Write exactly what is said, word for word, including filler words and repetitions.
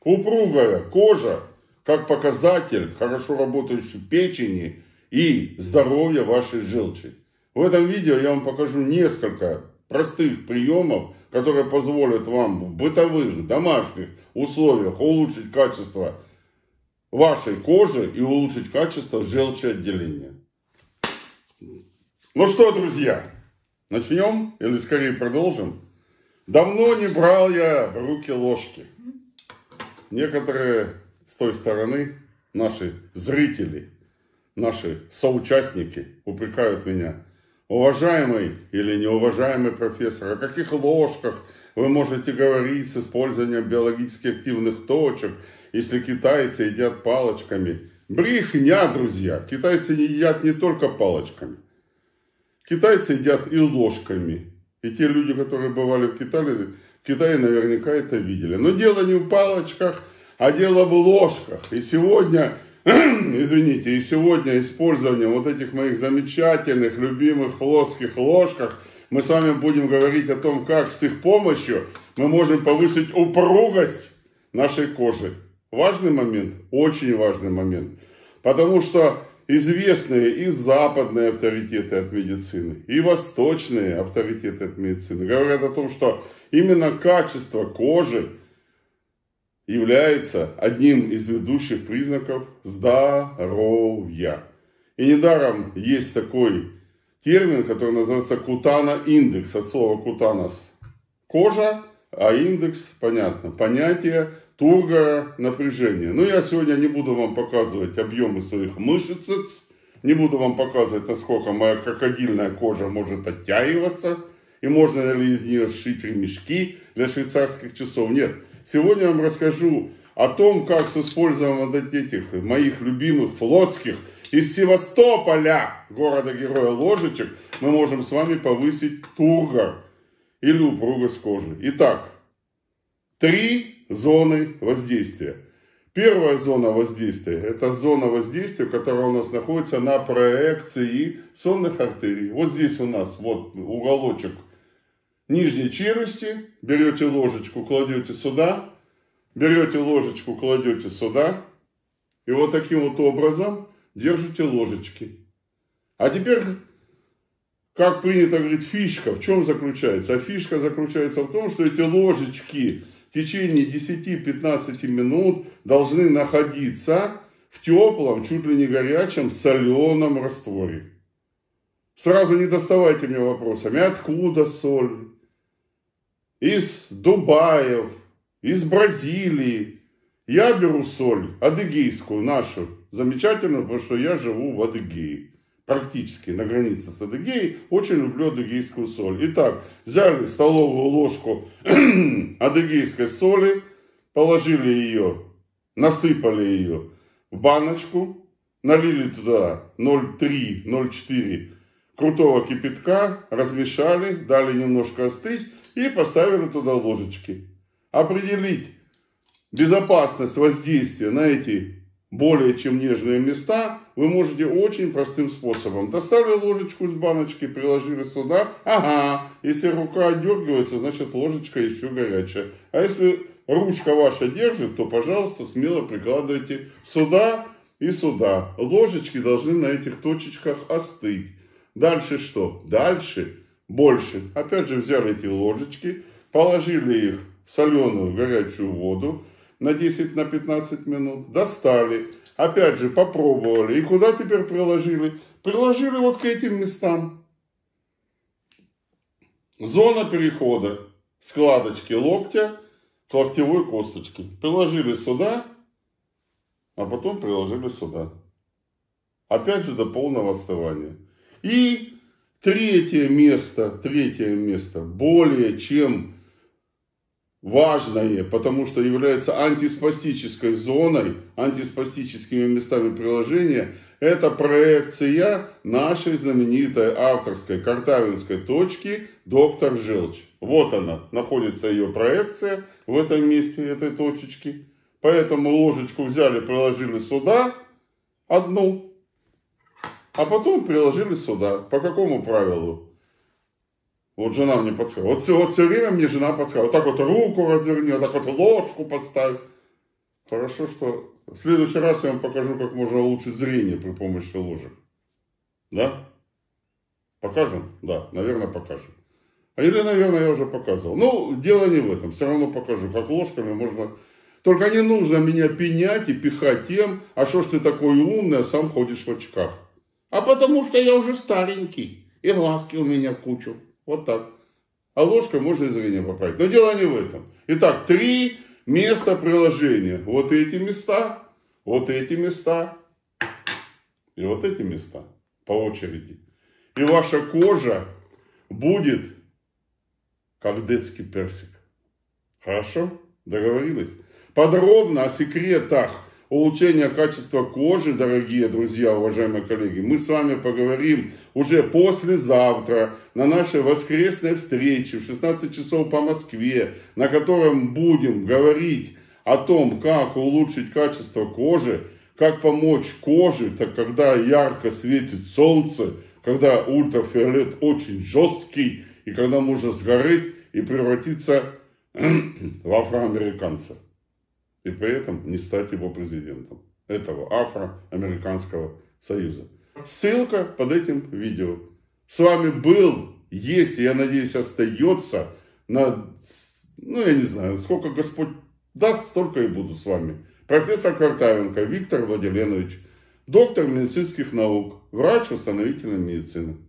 Упругая кожа, как показатель хорошо работающей печени и здоровья вашей желчи. В этом видео я вам покажу несколько простых приемов, которые позволят вам в бытовых, домашних условиях улучшить качество вашей кожи и улучшить качество желчеотделения. Ну что, друзья, начнем или скорее продолжим? Давно не брал я в руки ложки. Некоторые с той стороны, наши зрители, наши соучастники упрекают меня: уважаемый или неуважаемый профессор, о каких ложках вы можете говорить с использованием биологически активных точек, если китайцы едят палочками? Брехня, друзья! Китайцы не едят не только палочками. Китайцы едят и ложками. И те люди, которые бывали в Китае, в Китае наверняка это видели. Но дело не в палочках, а дело в ложках. И сегодня... Извините, и сегодня использованием вот этих моих замечательных, любимых флотских ложках мы с вами будем говорить о том, как с их помощью мы можем повысить упругость нашей кожи. Важный момент, очень важный момент, потому что известные и западные авторитеты от медицины, и восточные авторитеты от медицины говорят о том, что именно качество кожи является одним из ведущих признаков здоровья. И недаром есть такой термин, который называется кутано-индекс, от слова кутанос – кожа, а индекс, понятно, понятие тургора напряжения. Но я сегодня не буду вам показывать объемы своих мышц, не буду вам показывать, насколько моя крокодильная кожа может оттягиваться, и можно ли из нее сшить ремешки для швейцарских часов. Нет. Сегодня я вам расскажу о том, как с использованием вот этих моих любимых флотских из Севастополя, города-героя ложечек, мы можем с вами повысить тургор или упругость кожи. Итак, три зоны воздействия. Первая зона воздействия – это зона воздействия, которая у нас находится на проекции сонных артерий. Вот здесь у нас вот уголочек нижней челюсти, берете ложечку, кладете сюда, берете ложечку, кладете сюда, и вот таким вот образом держите ложечки. А теперь, как принято говорить, фишка в чем заключается? А фишка заключается в том, что эти ложечки в течение десяти-пятнадцати минут должны находиться в теплом, чуть ли не горячем, соленом растворе. Сразу не доставайте мне вопросами, откуда соль? Из Дубаев, из Бразилии. Я беру соль адыгейскую, нашу, замечательную, потому что я живу в Адыгее. Практически на границе с Адыгеей. Очень люблю адыгейскую соль. Итак, взяли столовую ложку адыгейской соли, положили ее, насыпали ее в баночку, налили туда ноль три — ноль четыре крутого кипятка, размешали, дали немножко остыть и поставили туда ложечки. Определить безопасность воздействия на эти более чем нежные места вы можете очень простым способом. Достали ложечку из баночки, приложили сюда. Ага, если рука отдергивается, значит ложечка еще горячая. А если ручка ваша держит, то, пожалуйста, смело прикладывайте сюда и сюда. Ложечки должны на этих точечках остыть. Дальше что? Дальше больше. Опять же взяли эти ложечки, положили их в соленую горячую воду на десять-пятнадцать минут, достали, опять же попробовали. И куда теперь приложили? Приложили вот к этим местам. Зона перехода складочки локтя к локтевой косточке. Приложили сюда, а потом приложили сюда. Опять же до полного остывания. И третье место, третье место, более чем важное, потому что является антиспастической зоной, антиспастическими местами приложения, это проекция нашей знаменитой авторской картавинской точки «Доктор Желчь». Вот она, находится ее проекция в этом месте, этой точечки. Поэтому ложечку взяли, приложили сюда одну, а потом приложили сюда. По какому правилу? Вот жена мне подсказывает. Вот все, вот все время мне жена подсказывает. Вот так вот руку разверни, вот так вот ложку поставь. Хорошо, что в следующий раз я вам покажу, как можно улучшить зрение при помощи ложек. Да? Покажем? Да, наверное, покажем. Или, наверное, я уже показывал. Ну, дело не в этом. Все равно покажу, как ложками можно... Только не нужно меня пенять и пихать тем, а что ж ты такой умный, а сам ходишь в очках. А потому что я уже старенький, и глазки у меня кучу. Вот так. А ложкой можно и зрение поправить. Но дело не в этом. Итак, три места приложения. Вот эти места, вот эти места и вот эти места по очереди. И ваша кожа будет как детский персик. Хорошо? Договорились? Подробно о секретах улучшения качества кожи, дорогие друзья, уважаемые коллеги, мы с вами поговорим уже послезавтра на нашей воскресной встрече в шестнадцать часов по Москве, на котором будем говорить о том, как улучшить качество кожи, как помочь коже, так когда ярко светит солнце, когда ультрафиолет очень жесткий, и когда можно сгореть и превратиться в афроамериканца. И при этом не стать его президентом. Этого Афроамериканского союза. Ссылка под этим видео. С вами был, есть и, я надеюсь, остается на, ну я не знаю, сколько Господь даст, столько и буду с вами. Профессор Картавенко Виктор Владиленович, доктор медицинских наук, врач восстановительной медицины.